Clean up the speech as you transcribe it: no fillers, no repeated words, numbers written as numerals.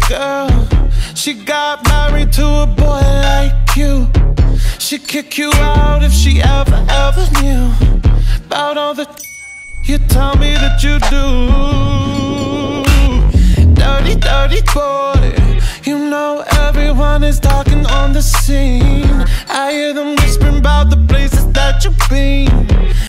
girl. She got married to a boy like you. She'd kick you out if she ever knew about all the you tell me that you do. Dirty, dirty boy. You know everyone is talking on the scene. I hear them whispering about the places that you've been.